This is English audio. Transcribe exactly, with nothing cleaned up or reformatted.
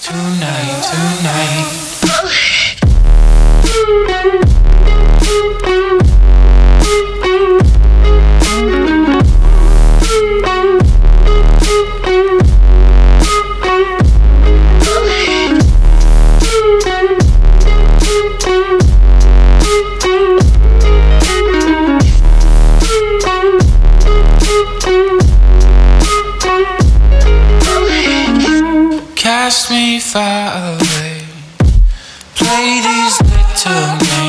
Tonight, tonight. Cast me far away. Play these little games.